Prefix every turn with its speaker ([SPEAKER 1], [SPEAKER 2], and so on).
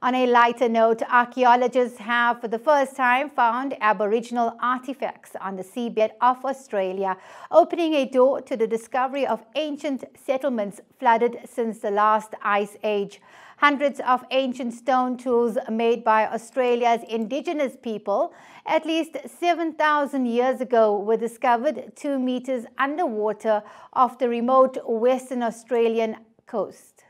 [SPEAKER 1] On a lighter note, archaeologists have for the first time found Aboriginal artifacts on the seabed of Australia, opening a door to the discovery of ancient settlements flooded since the last ice age. Hundreds of ancient stone tools made by Australia's Indigenous people at least 7,000 years ago were discovered 2 meters underwater off the remote Western Australian coast.